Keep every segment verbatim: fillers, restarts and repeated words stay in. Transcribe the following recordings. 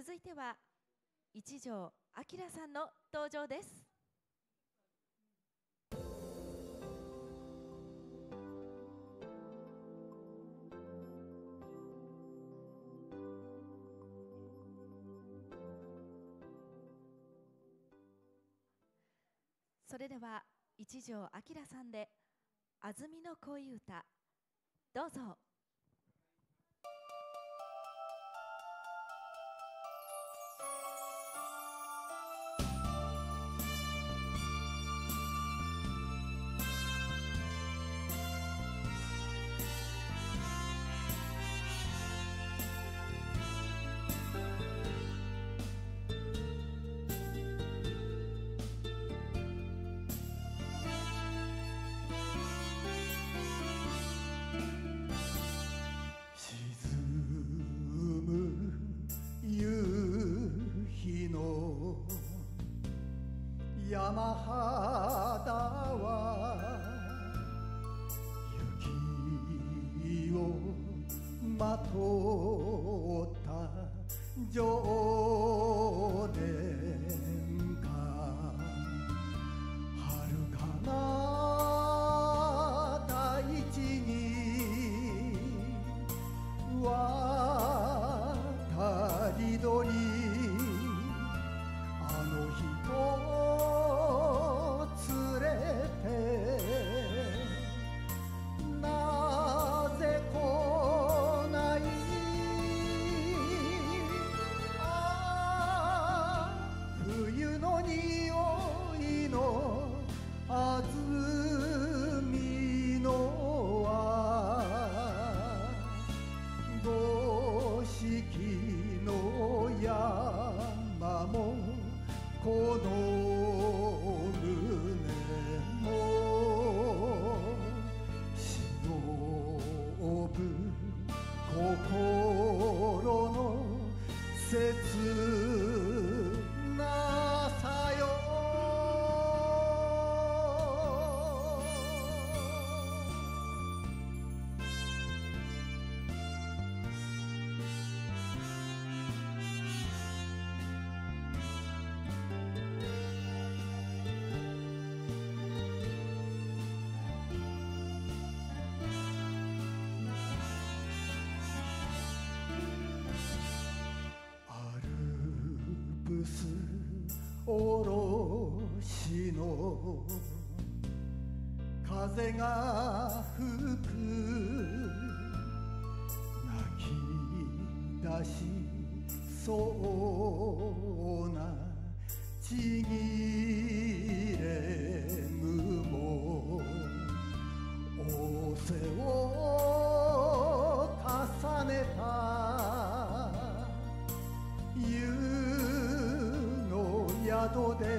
続いては一条明さんの登場です。それでは一条明さんで安曇の恋歌、どうぞ。 山肌は雪をまとった上殿か、遥かな大地に渡り鳥、あの人安曇野は五色の山もこの胸も忍ぶ心の切なさよ。おろしの風が吹く、泣き出しそうなちぎれぬも仰せを重ねた宿で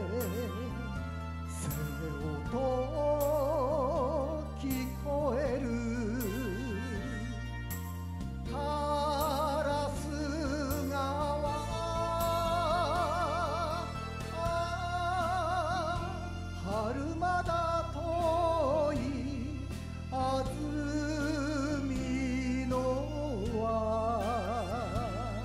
せおと聞こえるカラス川、春まだ遠い安曇野は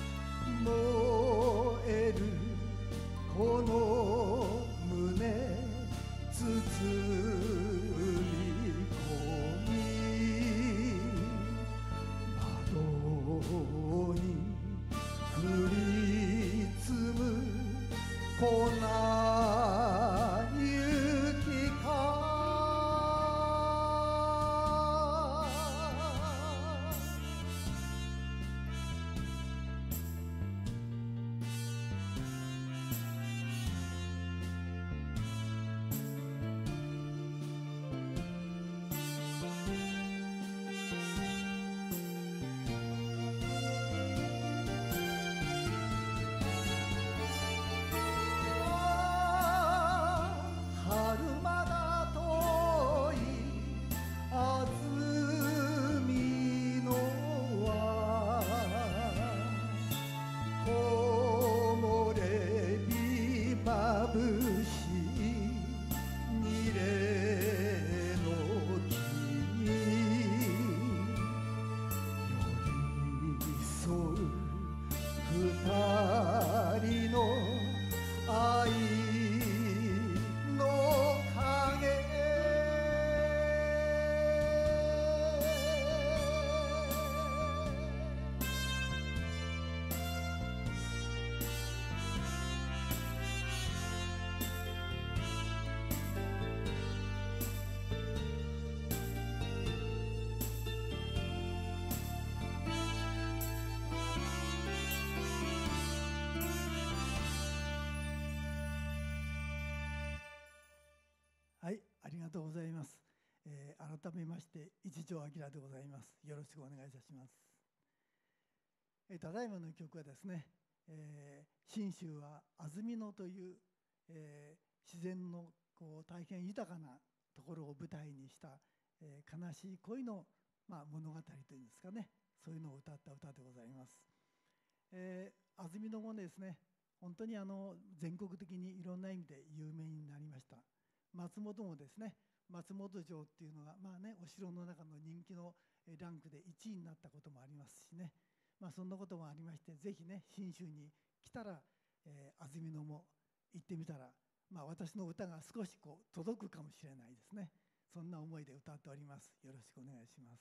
燃えるこの胸包み込み、窓に降り積む粉雪か。あ二人の愛の影はい、ありがとうございます。えー、改めまして一条明でございます。よろしくお願いいたします。えー、ただいまの曲はですね、えー、信州は安曇野という、えー、自然のこう大変豊かなところを舞台にした、えー、悲しい恋の、まあ、物語というんですかね、そういうのを歌った歌でございます。えー、安曇野もですね、本当にあの全国的にいろんな意味で有名になりました。松本もですね、松本城っていうのが、まあね、お城の中の人気のランクでいちいになったこともありますしね、まあ、そんなこともありまして、ぜひね、信州に来たら、えー、安曇野も行ってみたら、まあ、私の歌が少しこう届くかもしれないですね。そんな思いで歌っております。よろしくお願いします。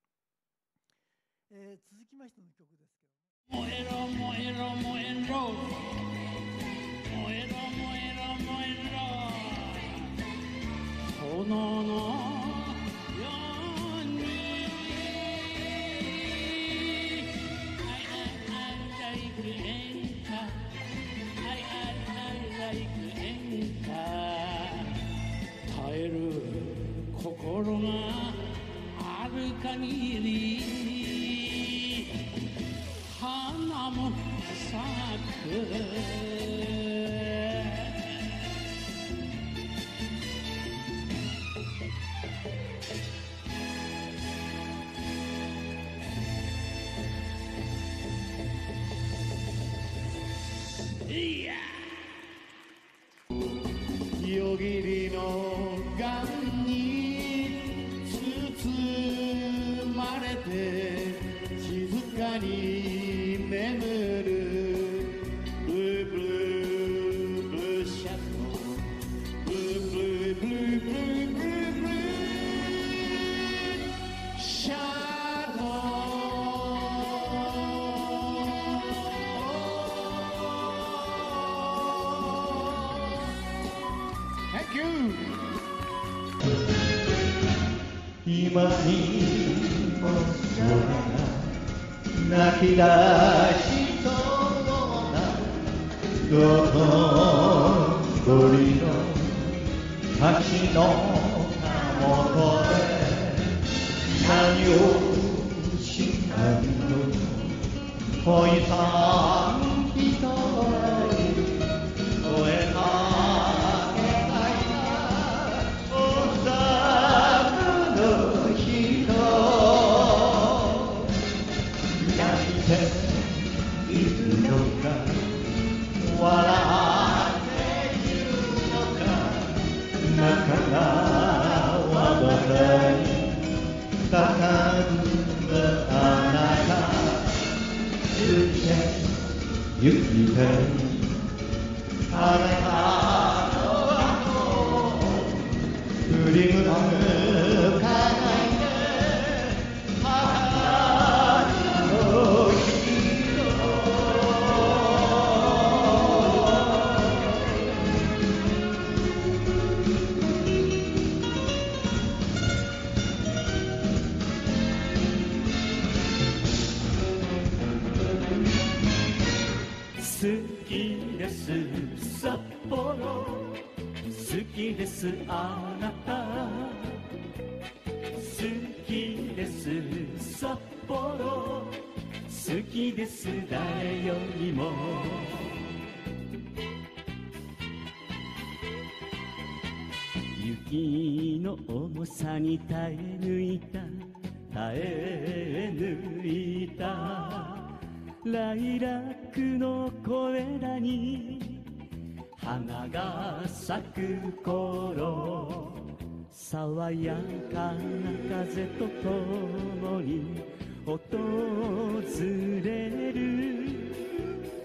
えー、続きましての曲ですけど、燃えろ燃えろ燃えろ燃えろ燃えろ燃えろ炎のように I, I, I like 演歌 I, I, I like 演歌耐える心がある限り花も咲く夜霧の眼に包まれて静かに眠るブルーブルーブルーシャドウブルーブルーブルーブルーブルーブルーシャドウ今にも空が泣き出しそうな道頓堀の橋のたもとで何をしたの恋さん一人声かけたいなおさの人泣いているのか笑っているのか仲が合わない高ぶあなた行って行きたいあなたの後振り向かないで春の好きです札幌好きですあなた好きです札幌好きです誰よりも雪の重さに耐え抜いた耐え抜いたライラックの小枝に花が咲く頃爽やかな風とともに訪れる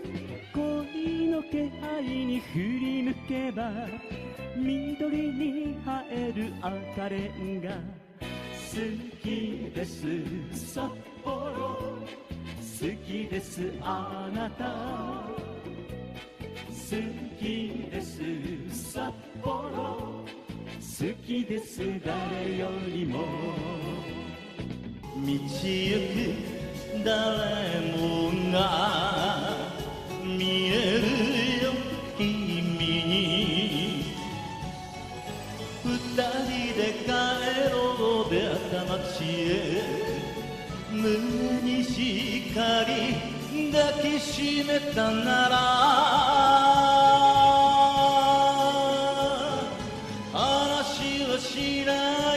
気配に振り向けば緑に映える赤レンガ。好きです札幌、好きですあなた、好きです札幌、好きです誰よりも。道行く誰もが見えるよ君に。二人で帰ろう出会った街へ、胸にしっかり抱きしめたなら話はしない。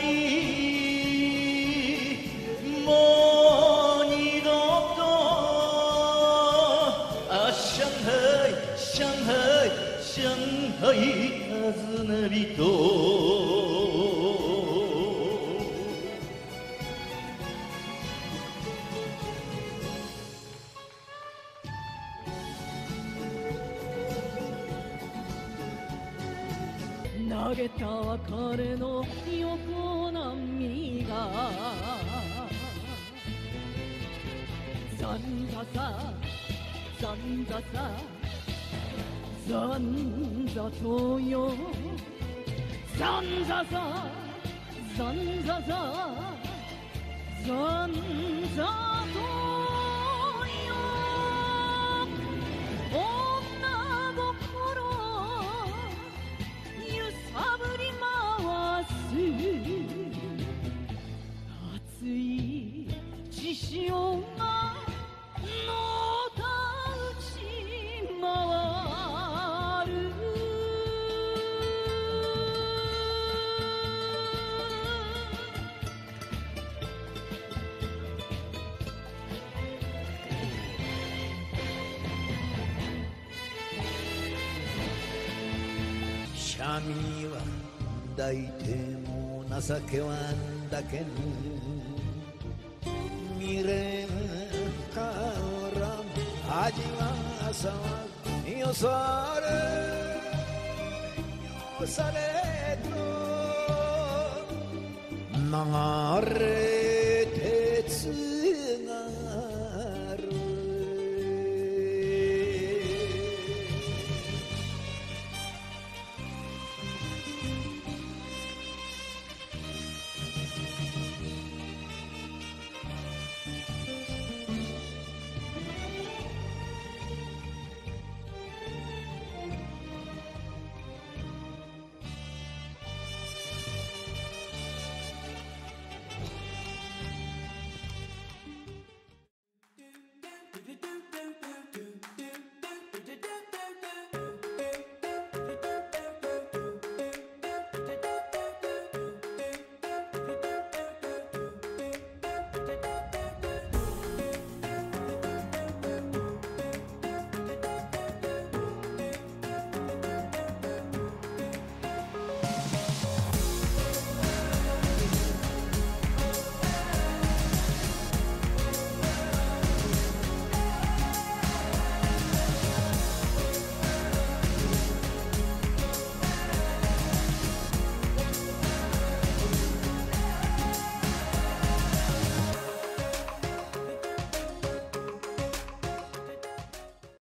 もう二度とあ上海上海上海訪ね人。投げた別れの横波がざんざさざんざさざんざとよ、ざんざさざんざさざんざとよ。女心揺さぶり回す熱い血潮がのたうち回る。 シャミは抱いても情けはんだけぬ、未練から味はさよされよされと流れ